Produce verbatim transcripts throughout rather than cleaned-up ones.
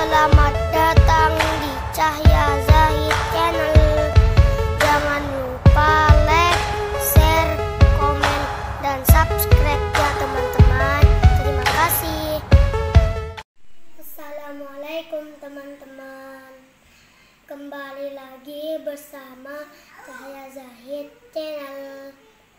Selamat datang di Cahya Zahid Channel. Jangan lupa like, share, komen, dan subscribe ya teman-teman. Terima kasih. Assalamualaikum teman-teman. Kembali lagi bersama Cahya Zahid Channel.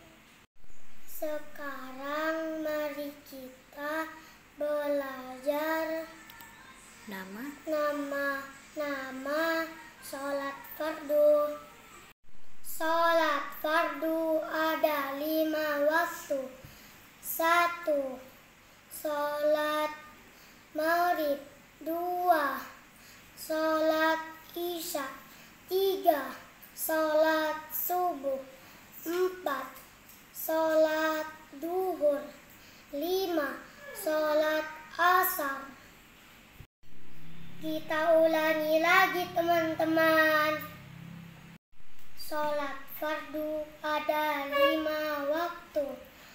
Sekarang mari kita belajar Nama nama nama sholat fardu. Sholat fardu ada lima waktu. Satu, sholat maghrib. Dua, sholat isya. Tiga, sholat subuh. Empat, sholat duhur. Lima, sholat asar. Kita ulangi lagi teman-teman. Sholat fardu ada lima waktu.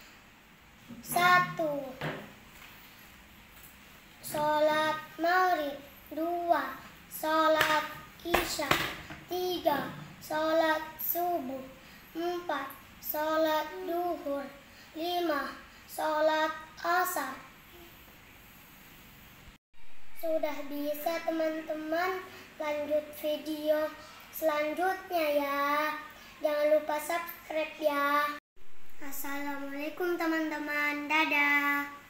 Satu, sholat maghrib. Dua, sholat isya. Tiga, sholat subuh. Empat, sholat duhur. Lima, sholat asar. Sudah bisa teman-teman, lanjut video selanjutnya ya. Jangan lupa subscribe ya. Assalamualaikum teman-teman, dadah.